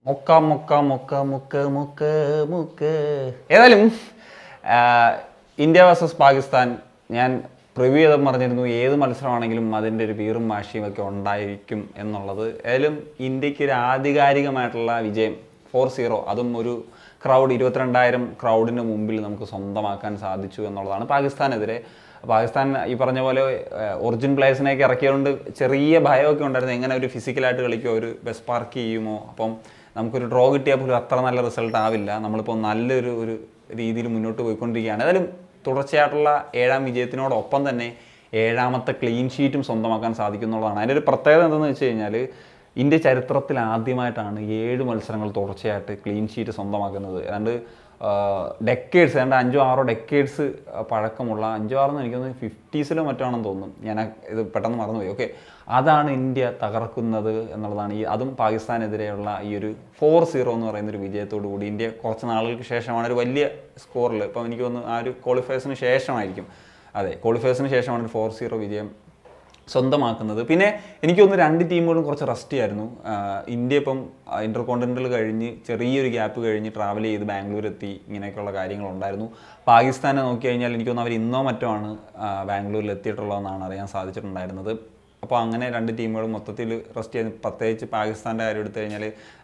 മൊക്ക മൊക്ക മൊക്ക മുക്ക മുക്ക മുക്ക ഏതായാലും ഇന്ത്യ വേഴ്സസ് പാകിസ്ഥാൻ ഞാൻ പ്രിവ്യൂ ചെയ്ത് പറഞ്ഞിരുന്നു. ഏത് മത്സരമാണെങ്കിലും അതിൻ്റെ ഒരു വീറും വാശിയും ഒക്കെ ഉണ്ടായിരിക്കും എന്നുള്ളത്. ഏതായാലും ഇന്ത്യക്ക് ഒരു ആധികാരികമായിട്ടുള്ള വിജയം 4-0, അതും ഒരു ക്രൗഡ് 22,000 ക്രൗഡിന് മുമ്പിൽ നമുക്ക് സ്വന്തമാക്കാൻ സാധിച്ചു എന്നുള്ളതാണ്. പാകിസ്ഥാനെതിരെ പാകിസ്ഥാൻ ഈ പറഞ്ഞ പോലെ ഒറിജിൻ പ്ലേയേഴ്സിനെയൊക്കെ ഇറക്കിയതുകൊണ്ട് ചെറിയ ഭയമൊക്കെ ഉണ്ടായിരുന്നു. എങ്ങനെ ഒരു ഫിസിക്കലായിട്ട് കളിക്കുമോ, ഒരു ബെസ്റ്റ് പാർക്ക് ചെയ്യുമോ, അപ്പം നമുക്കൊരു ഡ്രോ കിട്ടിയാൽ പോലും അത്ര നല്ല റിസൾട്ട് ആവില്ല. നമ്മളിപ്പോൾ നല്ലൊരു രീതിയിൽ മുന്നോട്ട് പോയിക്കൊണ്ടിരിക്കുകയാണ്. ഏതായാലും തുടർച്ചയായിട്ടുള്ള 7ാം വിജയത്തിനോടൊപ്പം തന്നെ 7ാമത്തെ ക്ലീൻ ഷീറ്റും സ്വന്തമാക്കാൻ സാധിക്കും എന്നുള്ളതാണ്. അതിൻ്റെ ഒരു പ്രത്യേകത എന്താണെന്ന് വെച്ച് കഴിഞ്ഞാൽ ഇന്ത്യ ചരിത്രത്തിൽ ആദ്യമായിട്ടാണ് 7 മത്സരങ്ങൾ തുടർച്ചയായിട്ട് ക്ലീൻ ഷീറ്റ് സ്വന്തമാക്കുന്നത്. ഏതാണ്ട് ഡെക്കേഡ്സ്, ഏതാണ്ട് 5-6 ഡെക്കേഡ്സ് പഴക്കമുള്ള 5-6 എനിക്കൊന്ന് 50s മറ്റാണെന്ന് തോന്നുന്നു. ഞാൻ ഇത് പെട്ടെന്ന് മറന്നുപോയി. ഓക്കെ, അതാണ് ഇന്ത്യ തകർക്കുന്നത് എന്നുള്ളതാണ്. അതും പാകിസ്ഥാനെതിരെയുള്ള ഈ ഒരു 4-0 എന്ന് പറയുന്നൊരു വിജയത്തോടു കൂടി ഇന്ത്യ കുറച്ച് നാളുകൾക്ക് ശേഷമാണ് ഒരു വലിയ സ്കോറിൽ, ഇപ്പം എനിക്ക് തോന്നുന്നു ആ ഒരു ക്വാളിഫയേഴ്സിന് ശേഷമായിരിക്കും, അതെ ക്വാളിഫയേഴ്സിന് ശേഷമാണ് ഒരു 4-0 വിജയം സ്വന്തമാക്കുന്നത്. പിന്നെ എനിക്ക് തോന്നുന്നു 2 ടീമുകളും കുറച്ച് റെസ്റ്റ് ആയിരുന്നു. ഇന്ത്യ ഇപ്പം ഇന്റർ കോണ്ടിനെന്റൽ കഴിഞ്ഞ് ചെറിയൊരു ഗ്യാപ്പ് കഴിഞ്ഞ് ട്രാവൽ ചെയ്ത് ബാംഗ്ലൂർ എത്തി, ഇങ്ങനെയൊക്കെയുള്ള കാര്യങ്ങളുണ്ടായിരുന്നു. പാകിസ്ഥാനെ നോക്കി കഴിഞ്ഞാൽ എനിക്ക് തോന്നുന്നു അവർ ഇന്നോ മറ്റോ ആണ് ബാംഗ്ലൂരിൽ എത്തിയിട്ടുള്ളതെന്നാണ് അറിയാൻ സാധിച്ചിട്ടുണ്ടായിരുന്നത്. അപ്പോൾ അങ്ങനെ 2 ടീമുകളും മൊത്തത്തിൽ റെസ്റ്റ് ചെയ്ത്, പ്രത്യേകിച്ച് പാകിസ്ഥാൻ്റെ കാര്യം എടുത്തു കഴിഞ്ഞാൽ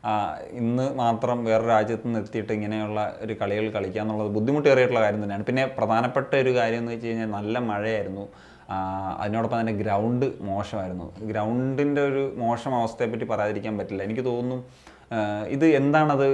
ഇന്ന് മാത്രം വേറെ രാജ്യത്ത് നിന്ന് എത്തിയിട്ട് ഇങ്ങനെയുള്ള ഒരു കളികൾ കളിക്കുക എന്നുള്ളത് ബുദ്ധിമുട്ടേറിയിട്ടുള്ള കാര്യം തന്നെയാണ്. പിന്നെ പ്രധാനപ്പെട്ട ഒരു കാര്യം എന്ന് വെച്ച് കഴിഞ്ഞാൽ നല്ല മഴയായിരുന്നു. അതിനോടൊപ്പം തന്നെ ഗ്രൗണ്ട് മോശമായിരുന്നു. ഗ്രൗണ്ടിൻ്റെ ഒരു മോശം അവസ്ഥയെപ്പറ്റി പറയാതിരിക്കാൻ പറ്റില്ല. എനിക്ക് തോന്നുന്നു ഇത് എന്താണത്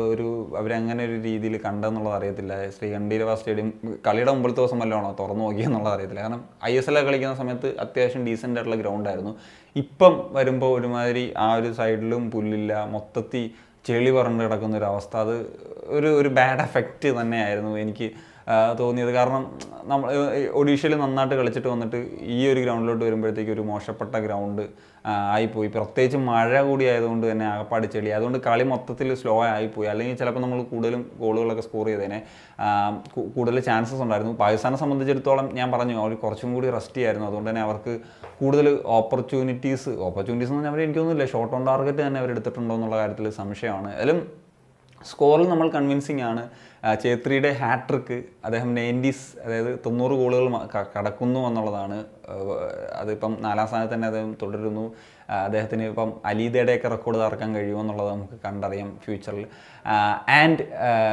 അവരങ്ങനെ ഒരു രീതിയിൽ കണ്ടെന്നുള്ളത് അറിയത്തില്ല. ശ്രീകണ്ഠീരവ സ്റ്റേഡിയം കളിയുടെ മുമ്പത്തെ ദിവസം വല്ലതാണോ തുറന്നു നോക്കിയെന്നുള്ളത് അറിയത്തില്ല. കാരണം ISL കളിക്കുന്ന സമയത്ത് അത്യാവശ്യം ഡീസൻ്റ് ആയിട്ടുള്ള ഗ്രൗണ്ടായിരുന്നു. ഇപ്പം വരുമ്പോൾ ഒരുമാതിരി ആ ഒരു സൈഡിലും പുല്ലില്ല, മൊത്തത്തിൽ ചെളി പറണ്ട് കിടക്കുന്ന ഒരു അവസ്ഥ. അത് ഒരു ബാഡ് എഫക്റ്റ് തന്നെയായിരുന്നു എനിക്ക് തോന്നിയത്. കാരണം നമ്മൾ ഒഡീഷയിൽ നന്നായിട്ട് കളിച്ചിട്ട് വന്നിട്ട് ഈ ഒരു ഗ്രൗണ്ടിലോട്ട് വരുമ്പോഴത്തേക്ക് ഒരു മോശപ്പെട്ട ഗ്രൗണ്ട് ആയിപ്പോയി. പ്രത്യേകിച്ച് മഴ കൂടി ആയതുകൊണ്ട് തന്നെ ആകപ്പാട് ചെളി, അതുകൊണ്ട് കളി മൊത്തത്തിൽ സ്ലോ ആയിപ്പോയി. അല്ലെങ്കിൽ ചിലപ്പോൾ നമ്മൾ കൂടുതലും ഗോളുകളൊക്കെ സ്കോർ ചെയ്തതിനെ കൂടുതൽ ചാൻസസ് ഉണ്ടായിരുന്നു. പാകിസ്ഥാനെ സംബന്ധിച്ചിടത്തോളം ഞാൻ പറഞ്ഞു അവർ കുറച്ചും കൂടി റെസ്റ്റ് ചെയ്യായിരുന്നു. അതുകൊണ്ട് തന്നെ അവർക്ക് കൂടുതൽ ഓപ്പർച്യൂണിറ്റീസ് എന്ന് പറഞ്ഞാൽ അവർ എനിക്കൊന്നുമില്ല, ഷോട്ട് ഓൺ ടാർഗറ്റ് തന്നെ അവർ എടുത്തിട്ടുണ്ടോ എന്നുള്ള കാര്യത്തിൽ സംശയമാണ്. അതിലും സ്കോറിൽ നമ്മൾ കൺവിൻസിങ് ആണ്. ഛേത്രിയുടെ ഹാട്രിക്ക്, അദ്ദേഹം 90s, അതായത് 90 ഗോളുകൾ കടക്കുന്നു എന്നുള്ളതാണ്. അതിപ്പം 4ാം സ്ഥാനത്ത് തന്നെ അദ്ദേഹം തുടരുന്നു. അദ്ദേഹത്തിന് ഇപ്പം അലീദയുടെയൊക്കെ റെക്കോർഡ് തകർക്കാൻ കഴിയുമെന്നുള്ളത് നമുക്ക് കണ്ടറിയാം ഫ്യൂച്ചറിൽ. ആൻഡ്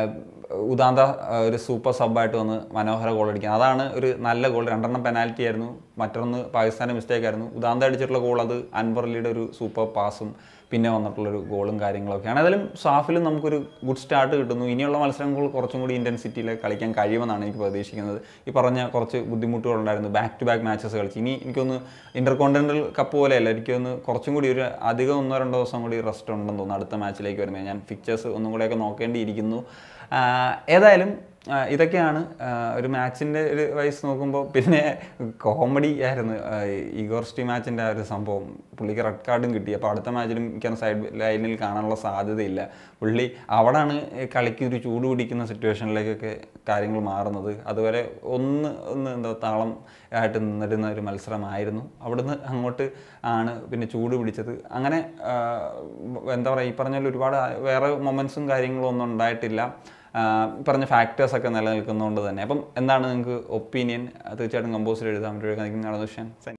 ഉദാന്ത ഒരു സൂപ്പർ സബ്ബായിട്ട് വന്ന് മനോഹര ഗോൾ അടിക്കുക, അതാണ് ഒരു നല്ല ഗോൾ. 2 പെനാൽറ്റി ആയിരുന്നു, മറ്റൊന്ന് പാകിസ്ഥാൻ്റെ മിസ്റ്റേക്ക് ആയിരുന്നു. ഉദാന്ത അടിച്ചിട്ടുള്ള ഗോൾ അത് അൻവർ അലിയുടെ ഒരു സൂപ്പർ പാസും പിന്നെ വന്നിട്ടുള്ളൊരു ഗോളും കാര്യങ്ങളൊക്കെയാണ്. ഏതായാലും സാഫിലും നമുക്കൊരു ഗുഡ് സ്റ്റാർട്ട് കിട്ടുന്നു. ഇനിയുള്ള മത്സരങ്ങൾ കുറച്ചും കൂടി ഇൻറ്റൻസിറ്റിയിൽ കളിക്കാൻ കഴിയുമെന്നാണ് എനിക്ക് പ്രതീക്ഷിക്കുന്നത്. ഈ പറഞ്ഞ കുറച്ച് ബുദ്ധിമുട്ടുകളുണ്ടായിരുന്നു, ബാക്ക് ടു ബാക്ക് മാച്ചസ് കളിച്ച്. ഇനി എനിക്കൊന്ന് ഇന്റർ കോണ്ടിനെന്റൽ കപ്പ് പോലെയല്ല, എനിക്കൊന്ന് കുറച്ചും കൂടി ഒരു അധികം 1-2 ദിവസം കൂടി റെസ്റ്റ് ഉണ്ടെന്ന് തോന്നുന്നു അടുത്ത മാച്ചിലേക്ക് വരുന്നത്. ഞാൻ ഫിക്ചേഴ്സ് ഒന്നും കൂടെയൊക്കെ നോക്കേണ്ടിയിരിക്കുന്നു. ഏതായാലും ഇതൊക്കെയാണ് ഒരു മാച്ചിൻ്റെ ഒരു വൈസ് നോക്കുമ്പോൾ. പിന്നെ കോമഡി ആയിരുന്നു ഇഗോർ സ്റ്റിമാച്ചിൻ്റെ ആ ഒരു സംഭവം. പുള്ളിക്ക് റെഡ് കാർഡും കിട്ടി. അപ്പോൾ അടുത്ത മാച്ചിലും എനിക്ക് സൈഡ് ലൈനിൽ കാണാനുള്ള സാധ്യതയില്ല. പുള്ളി അവിടെയാണ് കളിക്ക് ഒരു ചൂട് പിടിക്കുന്ന സിറ്റുവേഷനിലേക്കൊക്കെ കാര്യങ്ങൾ മാറുന്നത്. അതുവരെ ഒന്ന് എന്താ താളം ആയിട്ട് നിന്നിരുന്ന ഒരു മത്സരമായിരുന്നു. അവിടുന്ന് അങ്ങോട്ട് ആണ് പിന്നെ ചൂട് പിടിച്ചത്. അങ്ങനെ എന്താ പറയുക, ഈ പറഞ്ഞാൽ ഒരുപാട് വേറെ മൊമെൻറ്റ്സും കാര്യങ്ങളും ഒന്നും ഉണ്ടായിട്ടില്ല. പറഞ്ഞ ഫാക്ടേഴ്സൊക്കെ നിലനിൽക്കുന്നതുകൊണ്ട് തന്നെ. അപ്പം എന്താണ് നിങ്ങൾക്ക് ഒപ്പീനിയൻ? തീർച്ചയായിട്ടും കമ്പോസിൽ എഴുതാൻ പറ്റും.